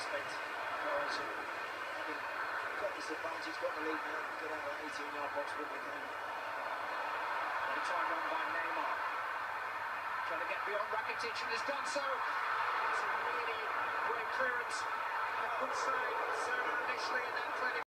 expect guys having got this advantage, got the lead now, get out of that 18-yard box when they can. The time run by Neymar. Trying to get beyond Rakitic and has done so. It's a really great clearance. A good save, Serna initially, and then clearly